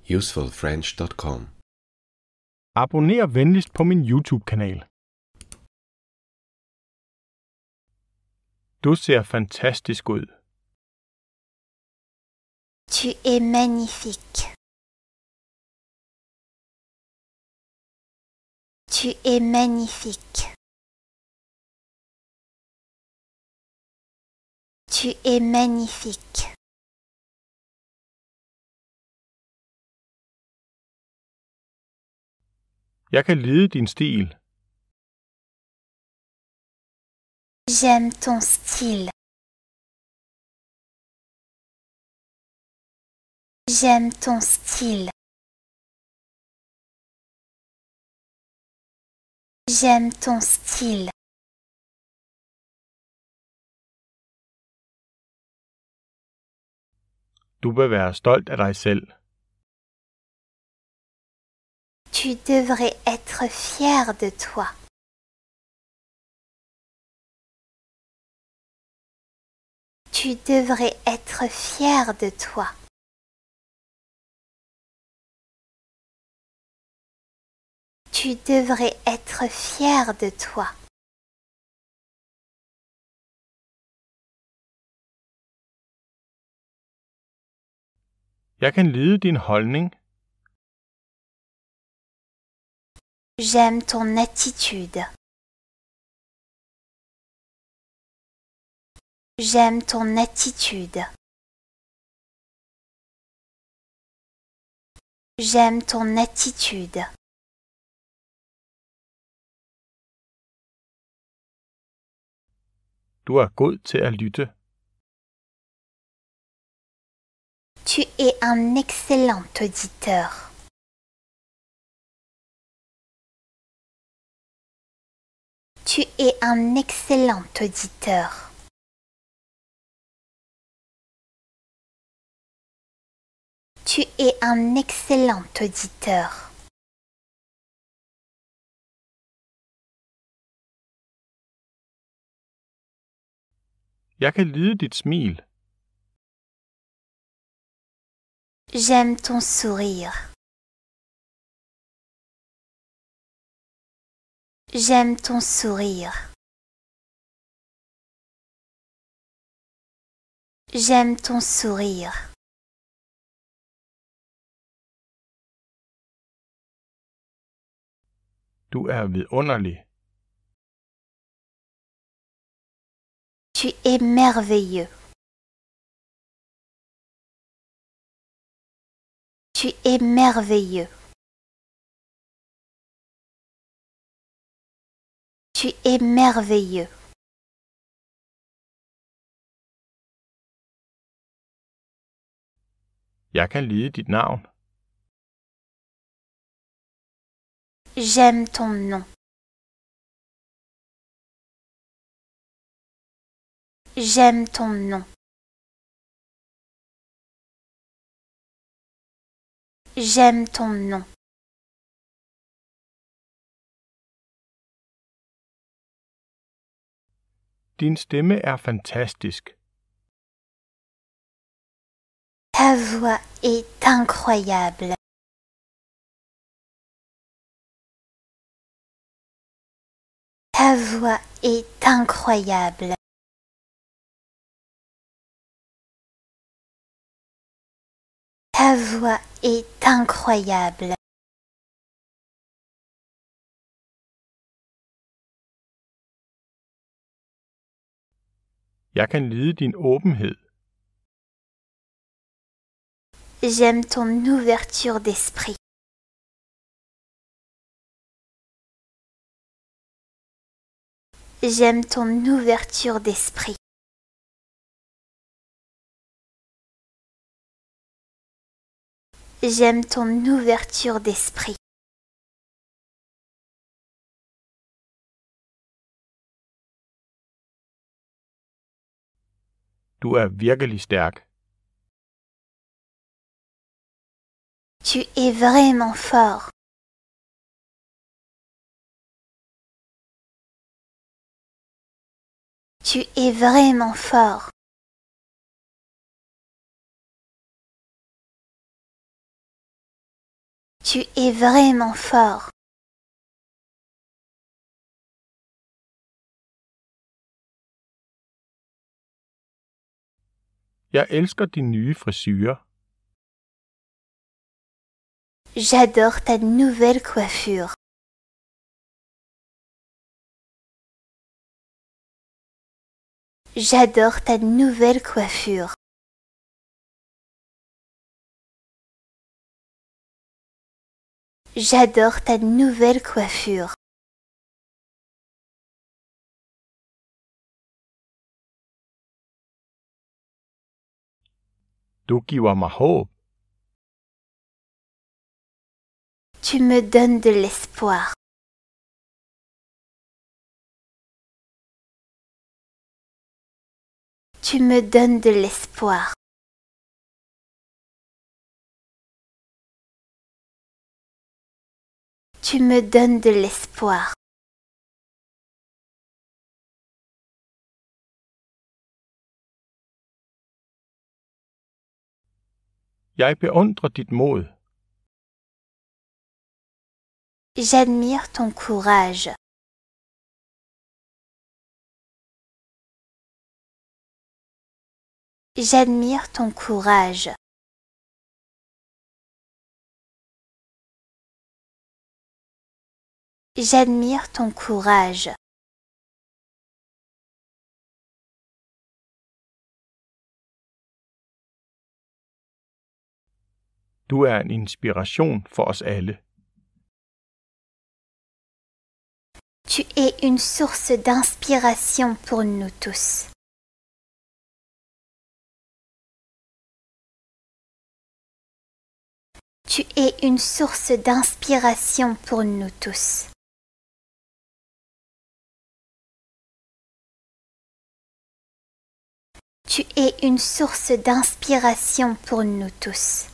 usefulfrench.com. Abonner venligst på min YouTube-kanal. Du ser fantastisk ud. Tu es magnifique. Tu es magnifique. Tu es magnifique. Jeg kan lide din stil. J'aime ton style. J'aime ton style. J'aime ton style. Du bør være stolt af dig selv. Tu devrais être fier de toi. Tu devrais être fier de toi. Tu devrais être fier de toi. Jeg kan lide din holdning. J'aime ton attitude. J'aime ton attitude. J'aime ton attitude. Du er god til at lytte. Tu es un excellent auditeur. Tu es un excellent auditeur. Tu es un excellent auditeur. Jeg kan lide dit smil. J'aime ton sourire. J'aime ton sourire. J'aime ton sourire. Du er vidunderlig. Tu es merveilleux. Tu es merveilleux. Tu es merveilleux. Jeg kan lide dit navn. J'aime ton nom. J'aime ton nom. J'aime ton nom. Din stemme er fantastisk. Ta voix est incroyable. Ta voix est incroyable. Ta voix est incroyable. Jeg kan lide din åbenhed. J'aime ton ouverture d'esprit. J'aime ton ouverture d'esprit. J'aime ton ouverture d'esprit. Du er virkelig stærk. Tu es vraiment fort. Tu es vraiment fort. Tu es vraiment fort. Jeg elsker din nye frisure. J'adore ta nouvelle coiffure. J'adore ta nouvelle coiffure. J'adore ta nouvelle coiffure. Du giver mig håb. Tu me donnes de l'espoir. Tu me donnes de l'espoir. Tu me donnes de l'espoir. Jeg beundrer dit mod. J'admire ton courage. J'admire ton courage. J'admire ton courage. Du er en inspiration for os alle. Tu es une source d'inspiration pour nous tous. Tu es une source d'inspiration pour nous tous. Tu es une source d'inspiration pour nous tous.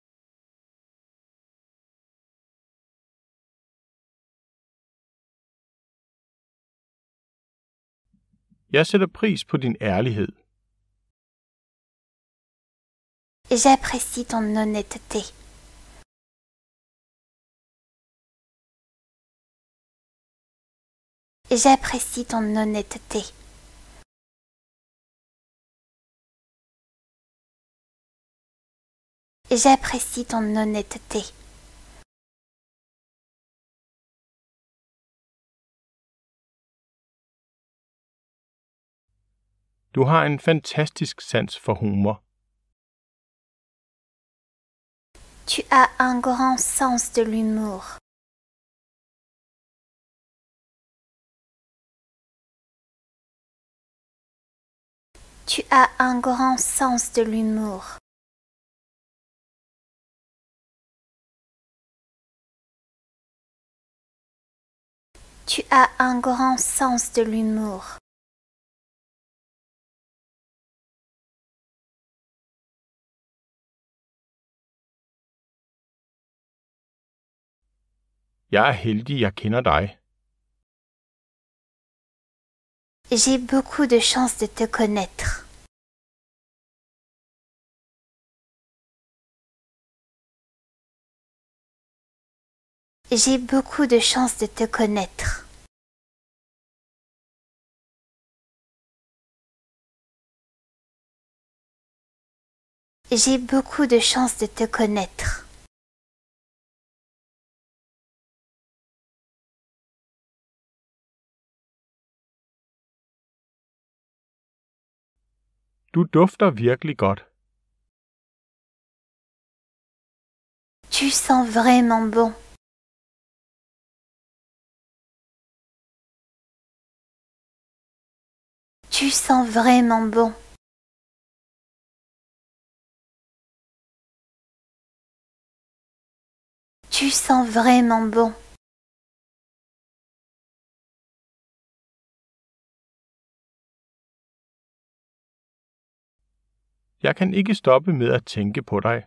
Jeg sætter pris på din ærlighed. J'apprécie ton honnêteté. J'apprécie ton honnêteté. J'apprécie ton honnêteté. Du har en fantastisk sans for humor. Tu as un grand sens de l'humour. Tu as un grand sens de l'humour. Tu as un grand sens de l'humour. Jeg er heldig, jeg kender dig. J'ai beaucoup de chance de te connaître. J'ai beaucoup de chance de te connaître. J'ai beaucoup de chance de te connaître. Du dufter virkelig godt. Tu sens vraiment bon. Tu sens vraiment bon. Tu sens vraiment bon. Jeg kan ikke stoppe med at tænke på dig.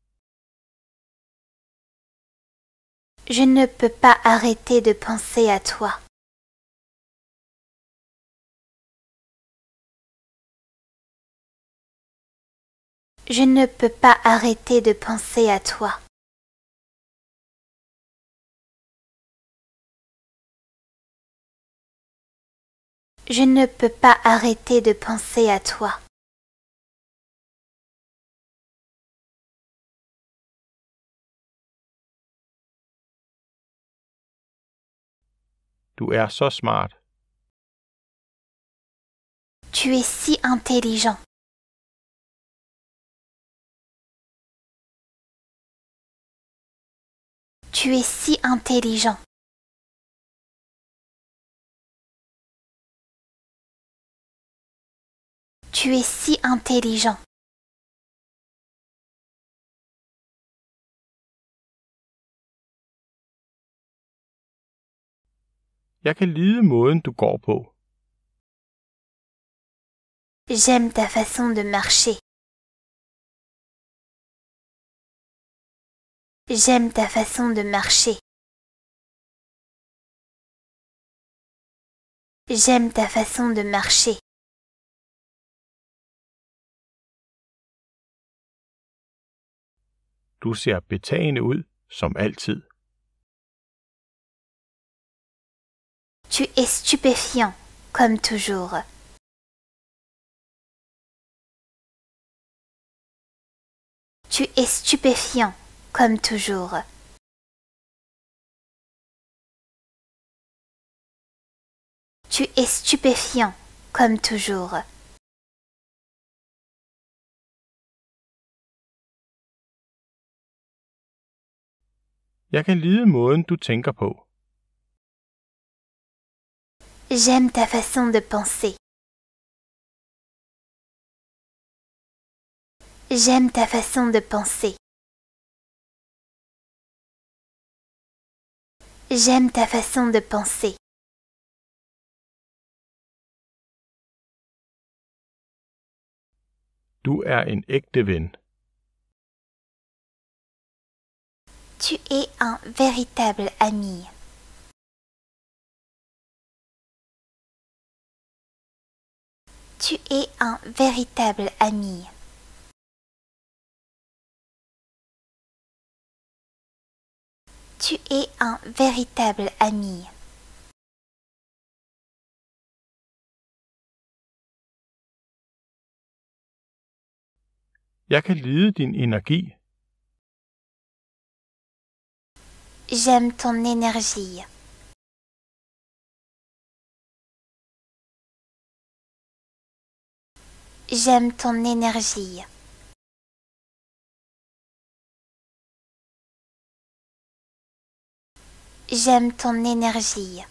Je ne peux pas arrêter de penser à toi. Je ne peux pas arrêter de penser à toi. Je ne peux pas arrêter de penser à toi. Du er så smart. Tu es si intelligent. Tu es si intelligent. Tu es si intelligent. Jeg kan lide måden, du går på. J'aime ta façon de marcher. J'aime ta façon de marcher. J'aime ta façon de marcher. Du ser betagende ud, som altid. Tu es stupéfiant, comme toujours. Tu es stupéfiant, comme toujours. Tu es stupéfiant, comme toujours. Jeg kan lide måden, du tænker på. J'aime ta façon de penser. J'aime ta façon de penser. J'aime ta façon de penser. Du er en ægte ven. Tu es un véritable ami. Tu es un véritable ami. Tu es un véritable ami. Jeg kan lide din energi. J'aime ton énergie. J'aime ton énergie. J'aime ton énergie.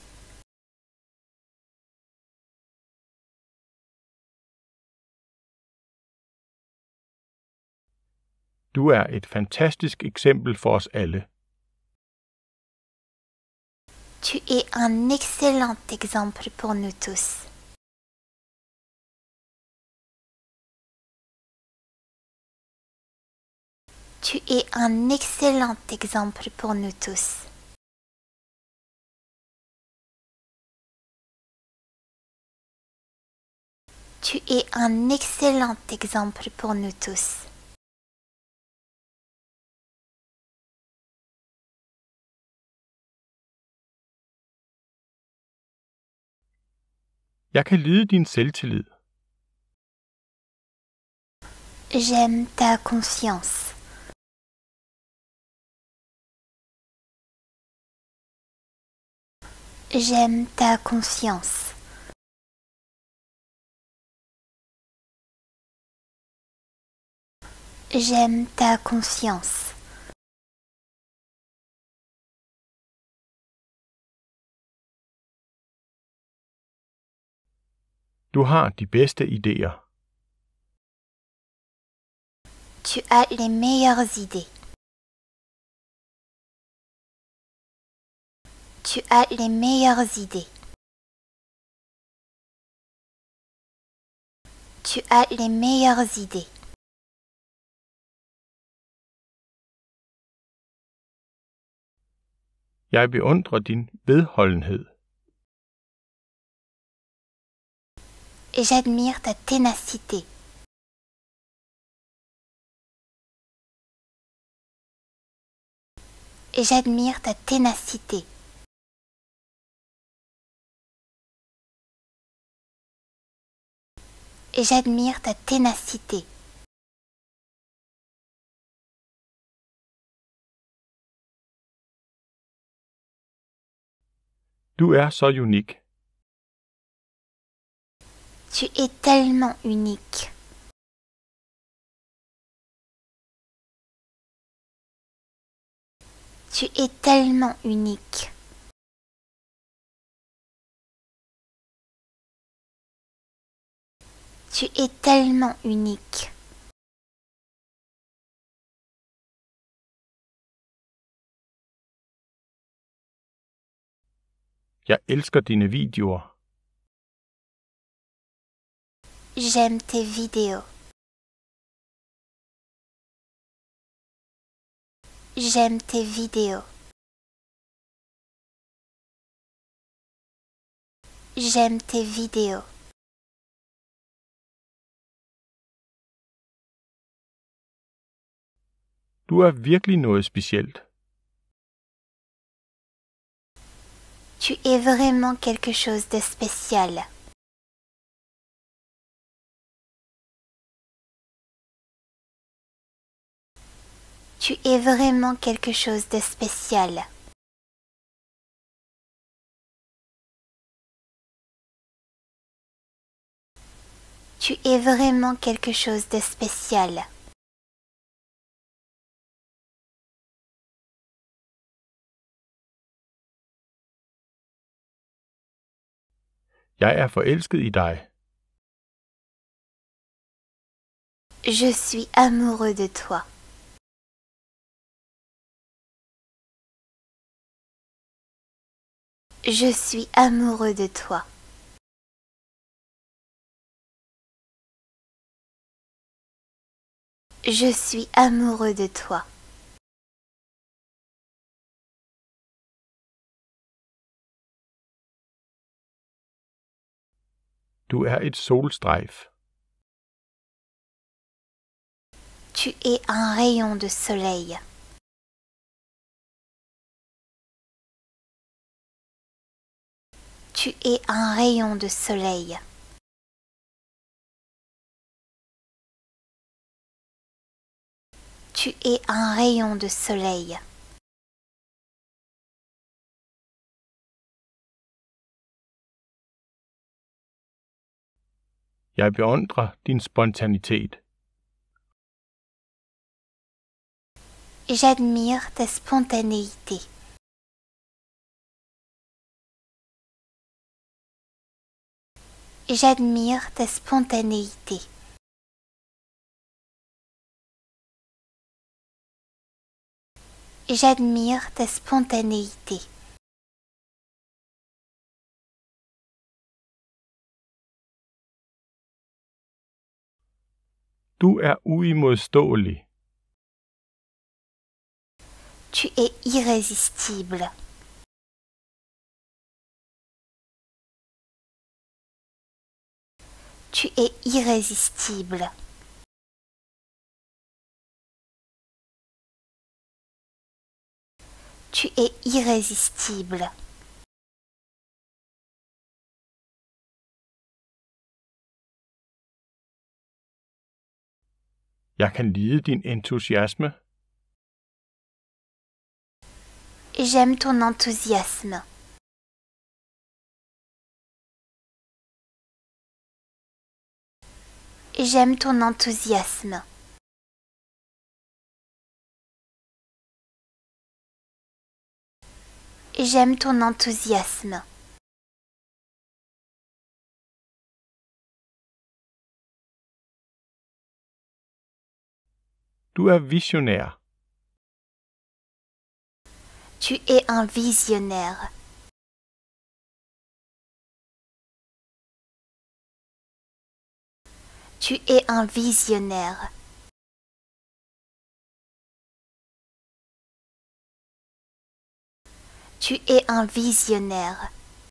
Du er et fantastisk eksempel for os alle. Tu es un excellent exemple pour nous tous. Tu es un excellent exemple pour nous tous. Tu es un excellent exemple pour nous tous. Jeg kan lide din selvtillid. J'aime ta confiance. J'aime ta confiance. J'aime ta confiance. Du har de bedste idéer. Tu as les meilleures idées. Tu as les meilleures idées. Tu as les meilleures idées. Jeg beundrer din vedholdenhed. J'admire ta ténacité. J'admire ta ténacité. J'admire ta ténacité. Du er så unik. Tu es tellement unique. Tu es tellement unique. Tu es tellement unique. Jeg elsker dine videoer. J'aime tes vidéos. J'aime tes vidéos. J'aime tes vidéos. Du er virkelig noget specielt. Tu es vraiment quelque chose de spécial. Tu es vraiment quelque chose de spécial. Tu es vraiment quelque chose de spécial. Jeg er forelsket i dig. Je suis amoureux de toi. Je suis amoureux de toi. Je suis amoureux de toi. Du er et solstrejf. Tu es un rayon de soleil. Tu es un rayon de soleil. Tu es un rayon de soleil. Jeg beundrer din spontanitet. J'admire ta spontanéité. J'admire ta spontanéité. J'admire ta spontanéité. Du er uimodståelig. Tu es irrésistible. Tu es irrésistible. Tu es irrésistible. Jeg kan lide din entusiasme. J'aime ton enthousiasme. J'aime ton enthousiasme. J'aime ton enthousiasme. Du er visionær. Tu es un visionnaire. Tu es un visionnaire. Tu es un visionnaire.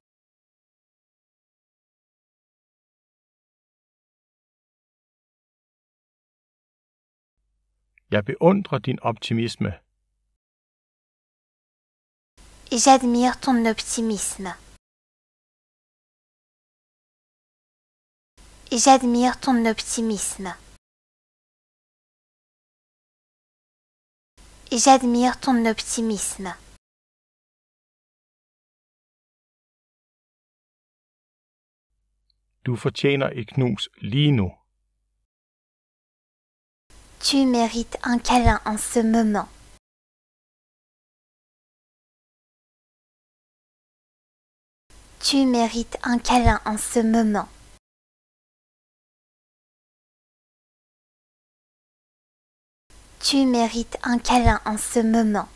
Jeg beundrer din optimisme. J'admire ton optimisme. J'admire ton optimisme. J'admire ton optimisme. Du fortjener et knus lige nu. Tu mérites un câlin en ce moment. Tu mérites un câlin en ce moment. Tu mérites un câlin en ce moment.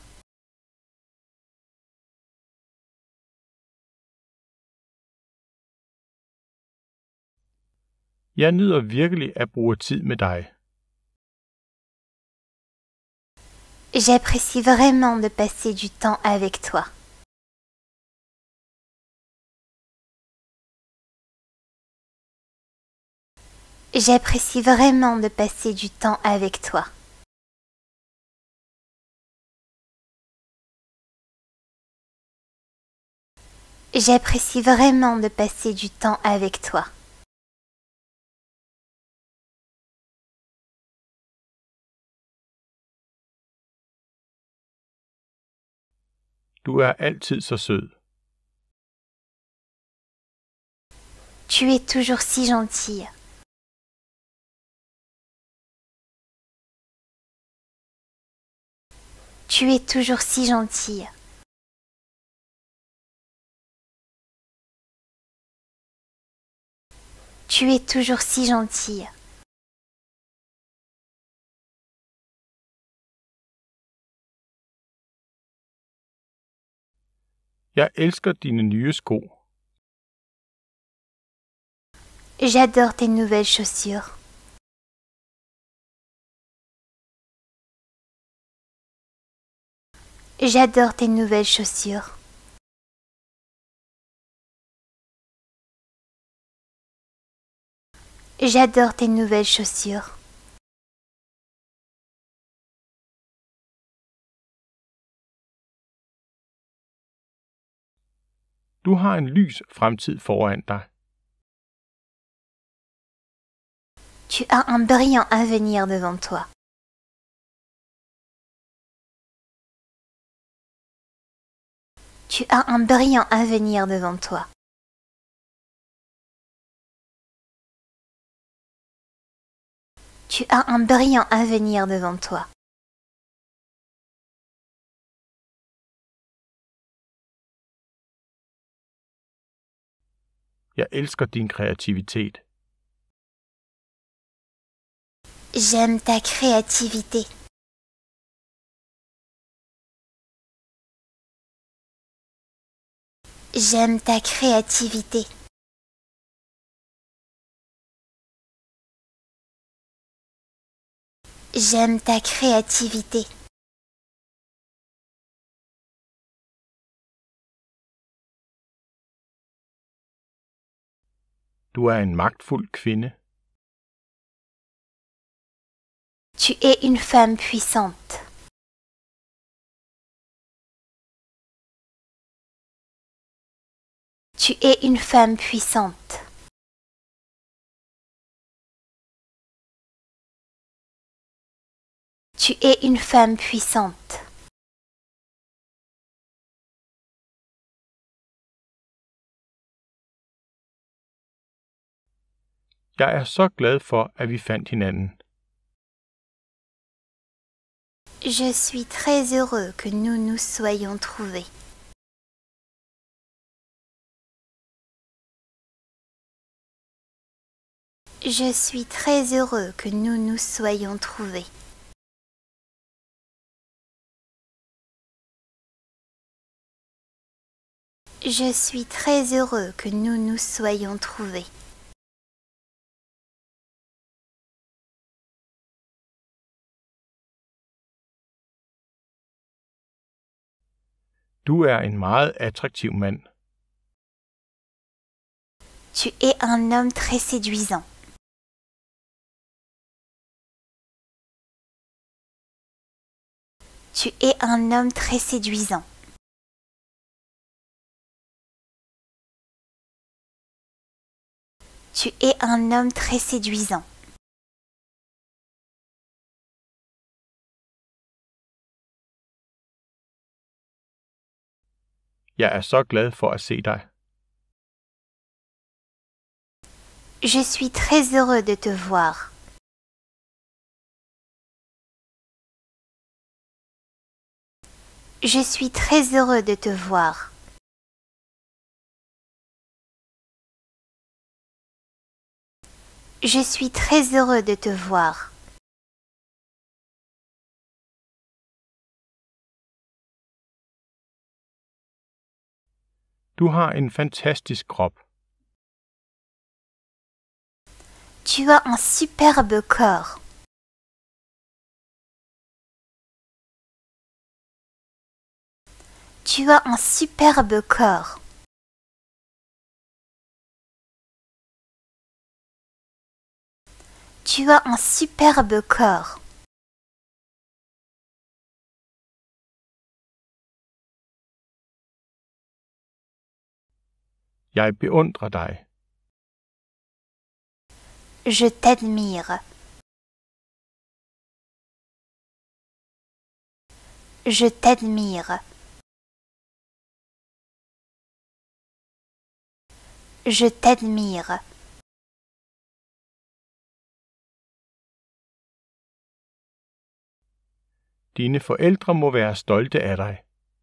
Jeg nyder virkelig at bruge tid med dig. J'apprécie vraiment de passer du temps avec toi. J'apprécie vraiment de passer du temps avec toi. J'apprécie vraiment de passer du temps avec toi. Du er altid så sød. Tu es toujours si gentille. Tu es toujours si gentille. Tu es toujours si gentille. Jeg elsker dine nye sko. J'adore tes nouvelles chaussures. J'adore tes nouvelles chaussures. J'adore tes nouvelles chaussures. Du har en lys fremtid foran dig. Tu as un brillant avenir devant toi. Tu as un brillant avenir devant toi. Tu as un brillant avenir devant toi. Jeg elsker din kreativitet. J'aime ta créativité. J'aime ta créativité. J'aime ta créativité. Du er en magtfuld kvinde. Tu es une femme puissante. Tu es une femme puissante. Tu es une femme puissante. Jeg er så glad for, at vi fandt hinanden. Je suis très heureux que nous nous soyons trouvés. Je suis très heureux que nous nous soyons trouvés. Je suis très heureux que nous nous soyons trouvés. Du er en meget attraktiv mand. Tu es un homme très séduisant. Tu es un homme très séduisant. Tu es un homme très séduisant. Jeg er så glad for at se dig. Je suis très heureux de te voir. Je suis très heureux de te voir. Je suis très heureux de te voir. Du har en fantastisk krop. Tu as un superbe corps. Tu as un superbe corps. Tu as un superbe corps. Jeg beundrer dig. Je t'admire. Je t'admire. Je t'admire. Dine forældre må være stolte af dig.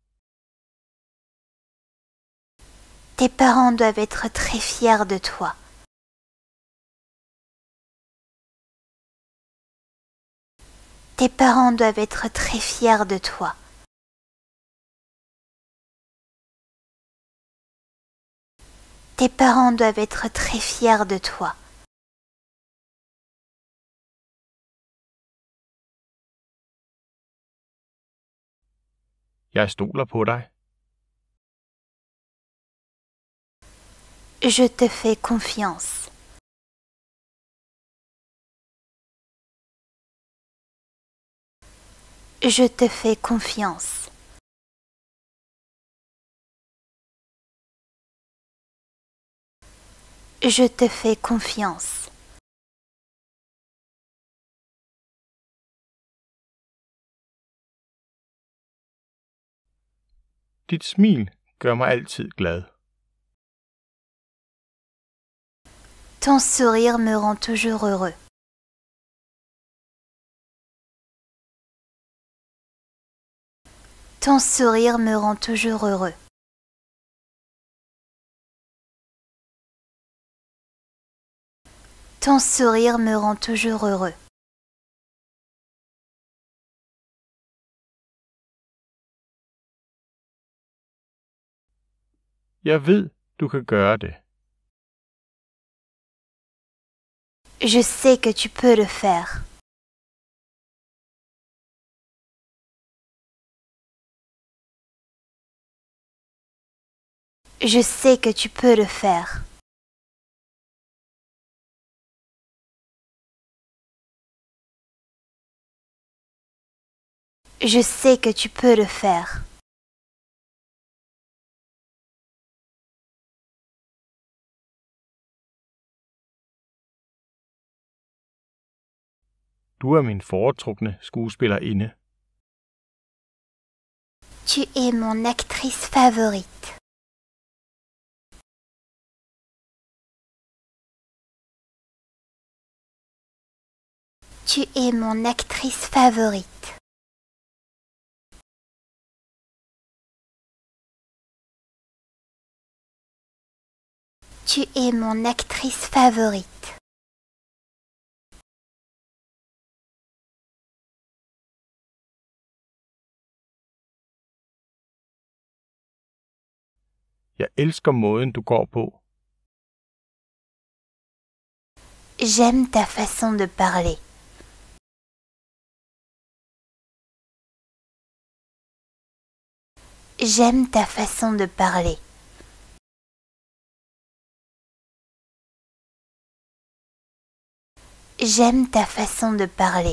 Tes parents doivent être très fiers de toi. Tes parents doivent être très fiers de toi. Tes parents doivent être très fiers de toi. Jeg stoler på dig. Je te fais confiance. Je te fais confiance. Je te fais confiance. Dit smil gør mig altid glad. Ton sourire me rend toujours heureux. Ton sourire me rend toujours heureux. Ton sourire me rend toujours heureux. Jeg ved, du kan gøre det. Je sais que tu peux le faire. Je sais que tu peux le faire. Je sais que tu peux le faire. Du er min foretrukne skuespillerinde. Tu es mon actrice favorite. Tu es mon actrice favorite. Tu es mon actrice favorite. Jeg elsker måden, du går på. J'aime ta façon de parler. J'aime ta façon de parler. J'aime ta façon de parler.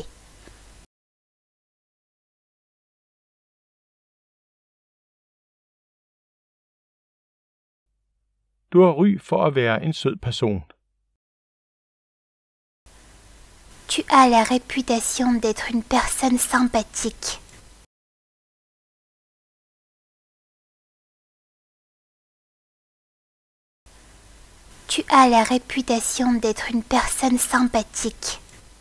Du har ry for at være en sød person. Tu as la réputation d'être une personne sympathique. Tu as la réputation d'être une personne sympathique.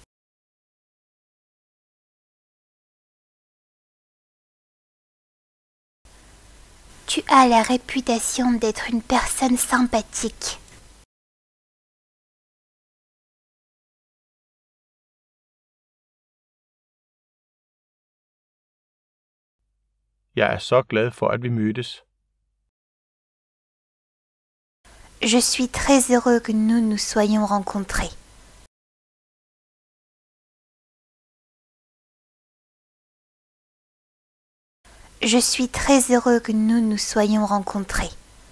Tu as la réputation d'être une personne sympathique. Jeg er så glad for, at vi mødtes. Je suis très heureux que nous nous soyons rencontrés. Je suis très heureux que nous nous soyons rencontrés.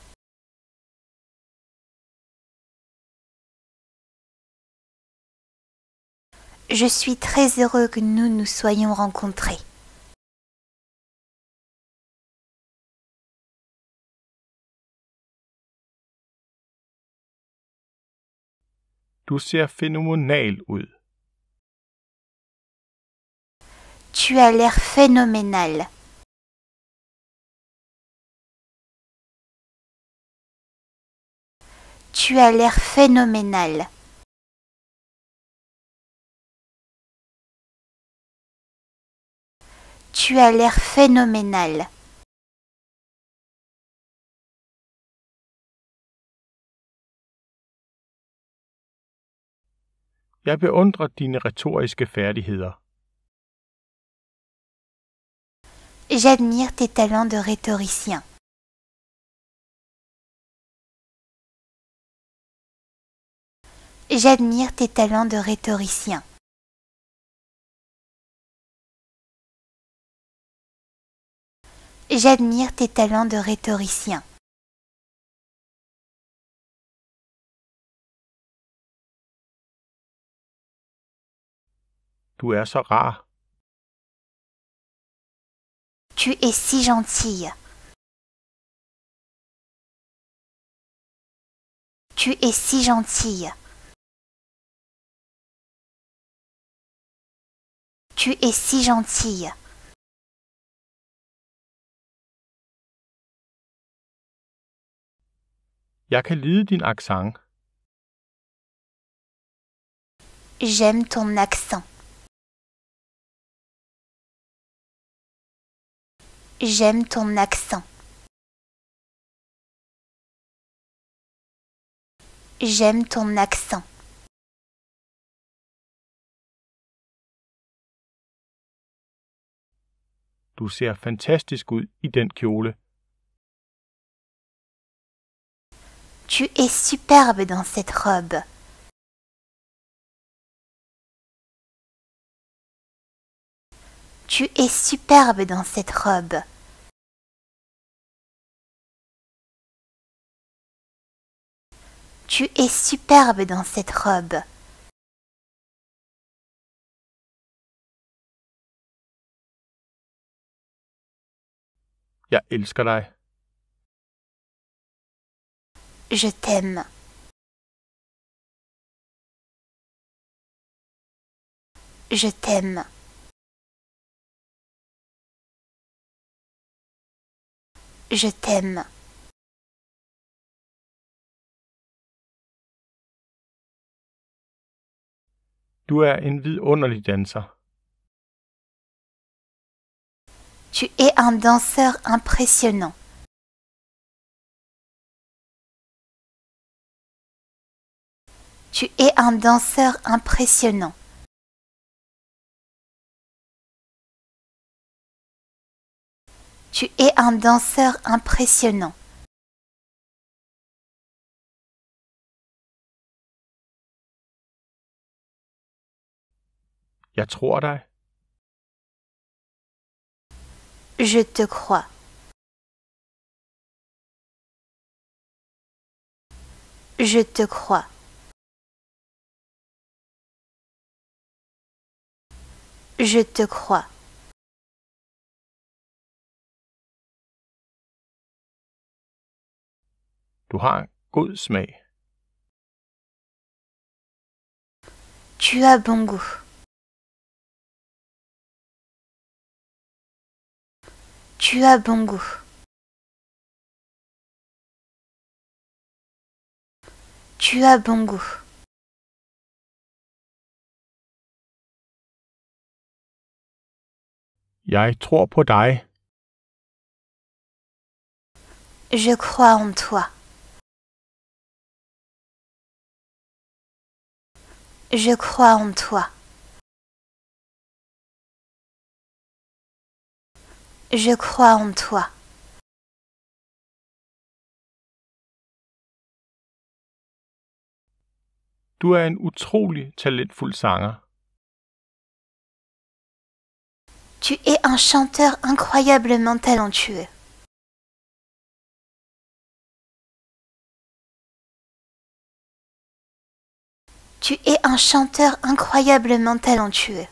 Je suis très heureux que nous nous soyons rencontrés. Du ser fænomenal ud. Tu as l'air phénoménal. Tu as l'air phénoménal. Tu as l'air phénoménal. Jeg beundrer dine retoriske færdigheder. J'admire tes talents de rhétoricien. J'admire tes talents de rhétoricien. J'admire tes talents de rhétoricien. Du er så rar. Tu es si gentille. Tu es si gentille. Tu es si gentille. Jeg kan lide din accent. J'aime ton accent. J'aime ton accent. J'aime ton accent. Du ser fantastisk ud i den kjole. Tu es superbe dans cette robe. Tu es superbe dans cette robe. Tu es superbe dans cette robe. Jeg elsker dig. Je t'aime. Je t'aime. Je t'aime. Du er en vidunderlig danser. Tu es un danseur impressionnant. Tu es un danseur impressionnant. Tu es un danseur impressionnant. Jeg tror dig. Je te crois. Je te crois. Je te crois. Du har en god smag. Tu as bon goût. Tu as bon goût. Tu as bon goût. Jeg tror på dig. Je crois en toi. Je crois en toi. Je crois en toi. Du er en utrolig talentfuld sanger. Tu es un chanteur incroyablement talentueux. Tu es un chanteur incroyablement talentueux.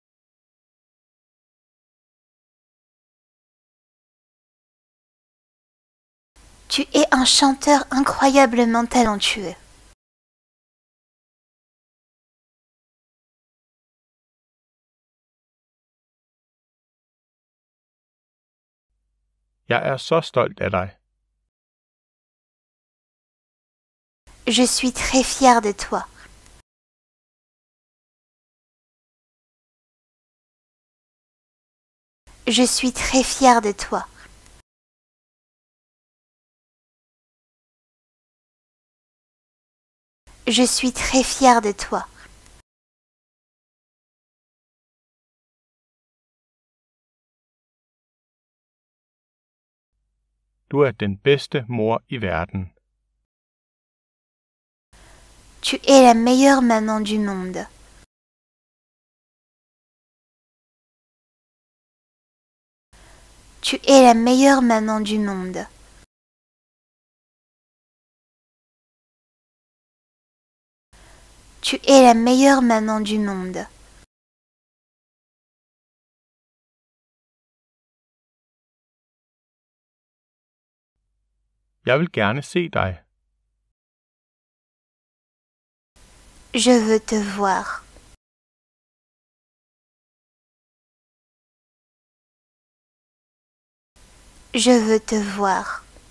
Tu es un chanteur incroyablement talentueux. Jeg er så stolt af dig. Je suis très fier de toi. Je suis très fier de toi. Je suis très fier de toi. Du er den bedste mor i verden. Tu es la meilleure maman du monde. Tu es la meilleure maman du monde. Tu es la meilleure maman du monde. Jeg vil gerne se dig. Je veux te voir. Je veux te voir.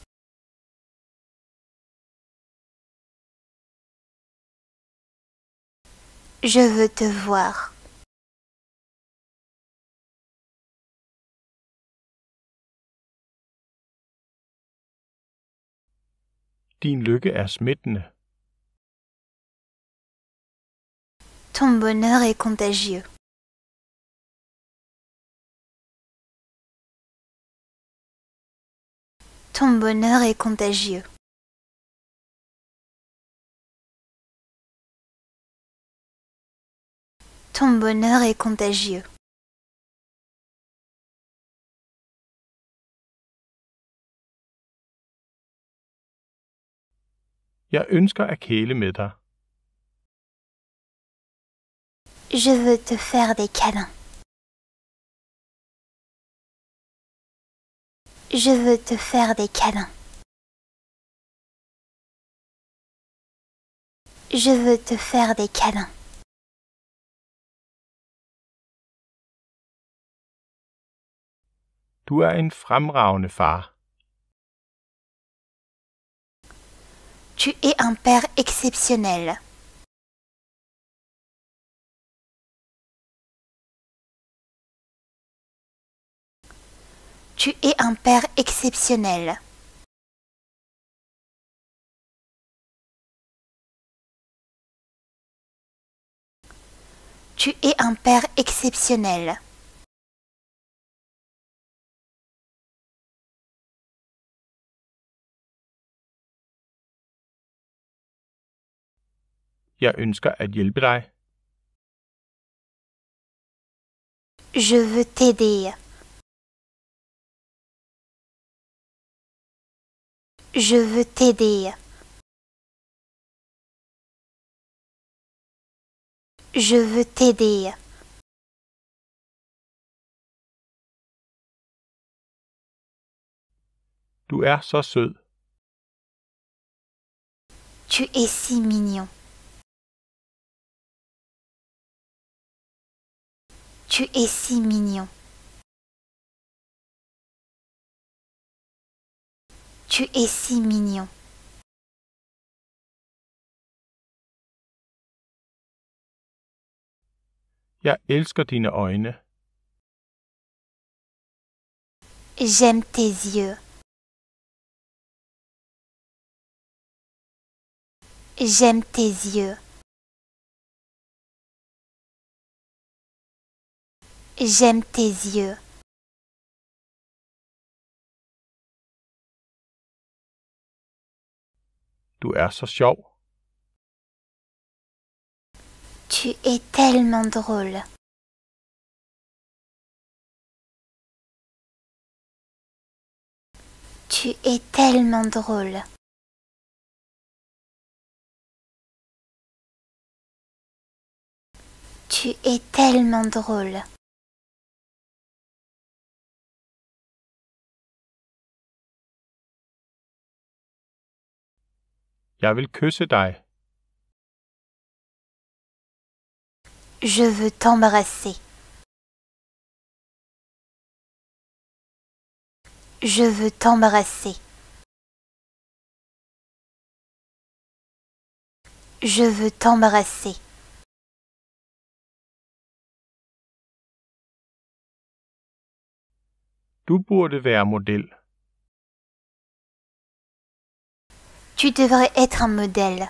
Je veux te voir. Din lykke er smittende. Ton bonheur est contagieux. Ton bonheur est contagieux. Ton bonheur est contagieux. Jeg ønsker at kæle med dig. Je veux te faire des câlins. Je veux te faire des câlins. Je veux te faire des câlins. Du er en fremragende far. Tu es un père exceptionnel. Tu es un père exceptionnel. Tu es un père exceptionnel. Jeg ønsker at hjælpe dig. Je veux t'aider. Je veux t'aider. Je veux t'aider. Du er så sød. Tu es si mignon. Tu es si mignon. Tu es si mignon. Jeg elsker dine øjne. J'aime tes yeux. J'aime tes yeux. J'aime tes yeux. Du er så sjov. Tu es tellement drôle. Tu es tellement drôle. Tu es tellement drôle. Jeg vil kysse dig. Je veux t'embrasser. Je veux t'embrasser. Je veux t'embrasser. Du burde være model. Tu devrais être un modèle.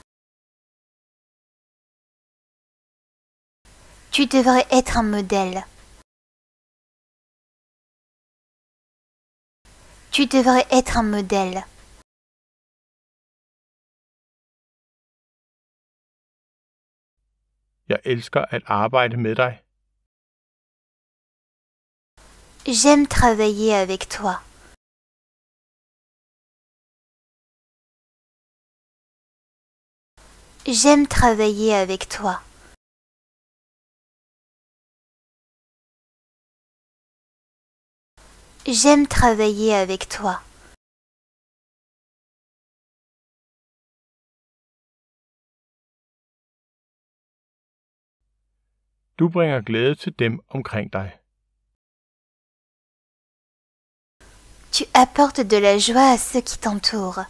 Tu devrais être un modèle. Tu devrais être un modèle. Jeg elsker at arbejde med dig. J'aime travailler avec toi. J'aime travailler avec toi. J'aime travailler avec toi. Du bringer glæde til dem omkring dig. Tu apportes de la joie à ceux qui t'entourent.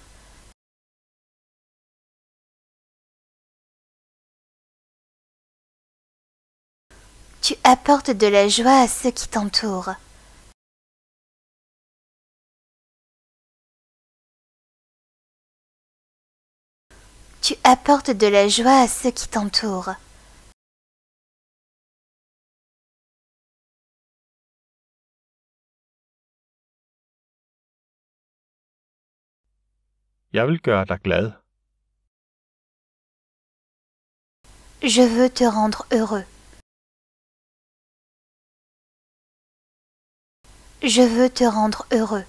Tu apportes de la joie à ceux qui t'entourent. Tu apportes de la joie à ceux qui t'entourent. Jeg vil gøre dig glad. Je veux te rendre heureux. Je veux te rendre heureux.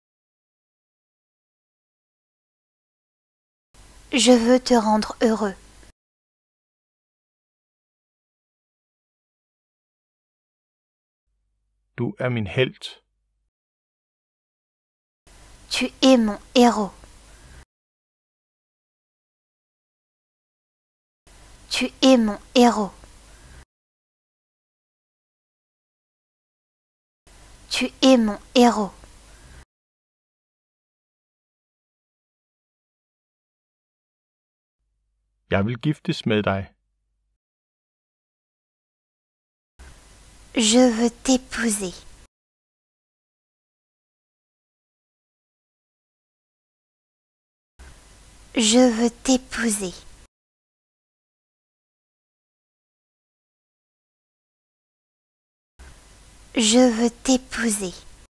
Je veux te rendre heureux. Du er min helt. Tu es mon héros. Tu es mon héros. Tu es mon héros. Jeg vil giftes med dig. Je veux t'épouser. Je veux t'épouser. Je veux t'épouser.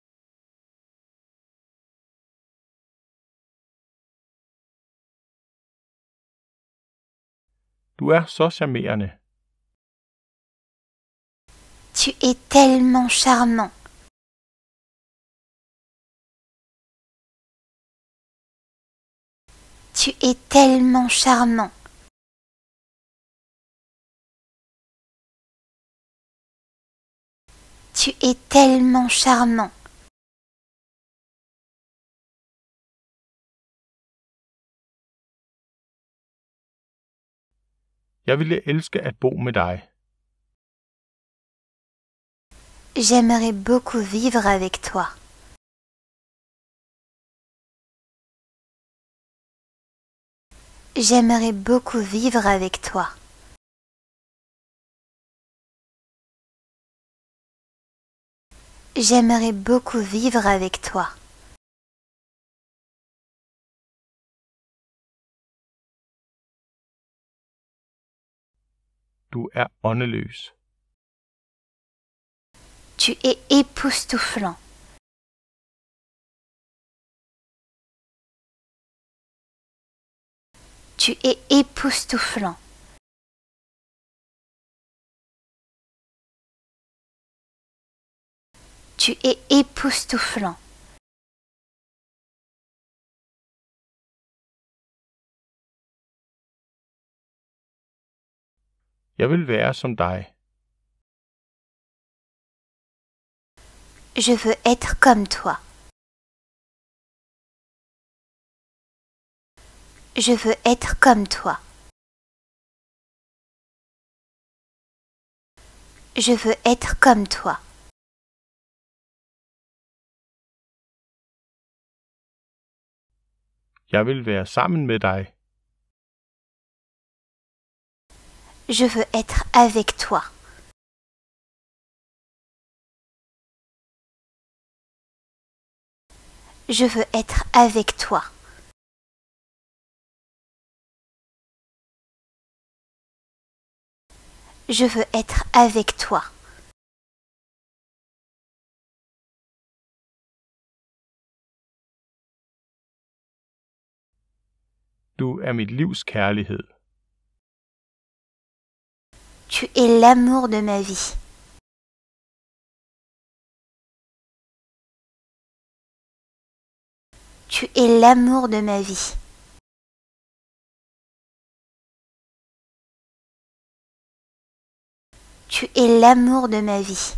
Du er så charmerende. Tu es tellement charmant. Tu es tellement charmant. Tu es tellement charmant. Jeg ville elske at bo med dig. J'aimerais beaucoup vivre avec toi. J'aimerais beaucoup vivre avec toi. J'aimerais beaucoup vivre avec toi. Du er åndeløs. Tu es époustouflant. Tu es époustouflant. Tu es époustouflant. Jeg vil være som dig. Je veux être comme toi. Je veux être comme toi. Je veux être comme toi. Jeg vil være sammen med dig. Je veux être avec toi. Je veux être avec toi. Je veux être avec toi. Du er mit livs kærlighed. Tu es l'amour de ma vie. Tu es l'amour de ma vie. Tu es l'amour de ma vie.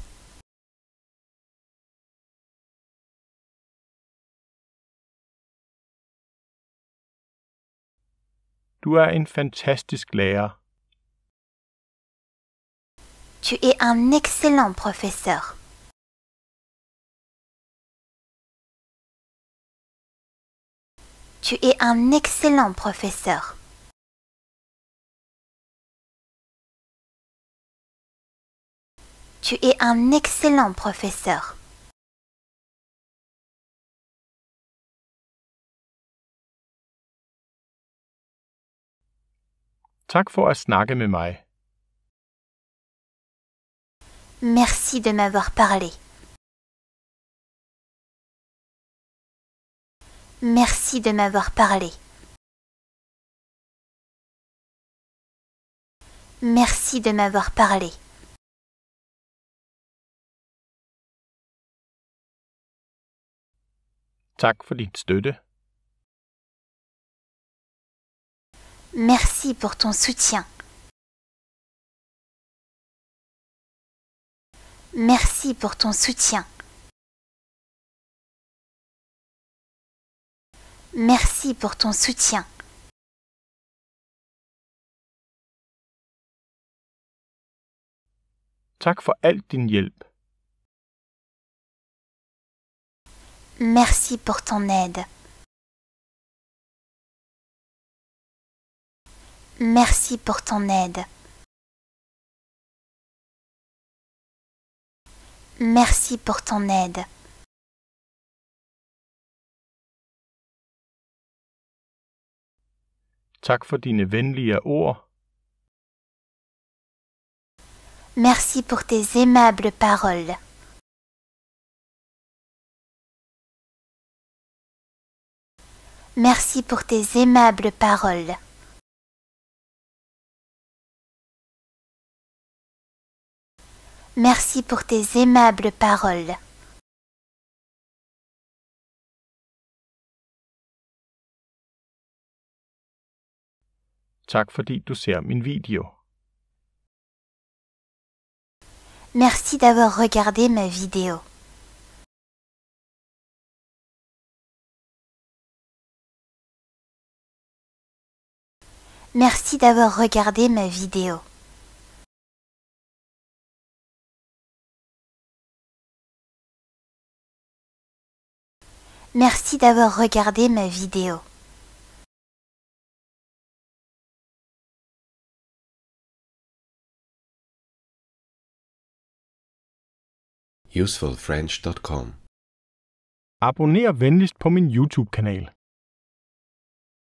Du er en fantastisk lærer. Tu es un excellent professeur. Tu es un excellent professeur. Tu es un excellent professeur. Tak for at snakke med mig. Merci de m'avoir parlé. Merci de m'avoir parlé. Merci de m'avoir parlé. Tak for din støtte. Merci pour ton soutien. Merci pour ton soutien. Merci pour ton soutien. Tak for al din hjælp. Merci pour ton aide. Merci pour ton aide. Merci pour ton aide. Tak for dine venlige ord. Merci pour tes aimables paroles. Merci pour tes aimables paroles. Merci pour tes aimables paroles. Tak fordi du ser min video. Merci d'avoir regardé ma vidéo. Merci d'avoir regardé ma vidéo. Merci d'avoir regardé ma vidéo. usefulfrench.com. Abonner venligst på min YouTube-kanal.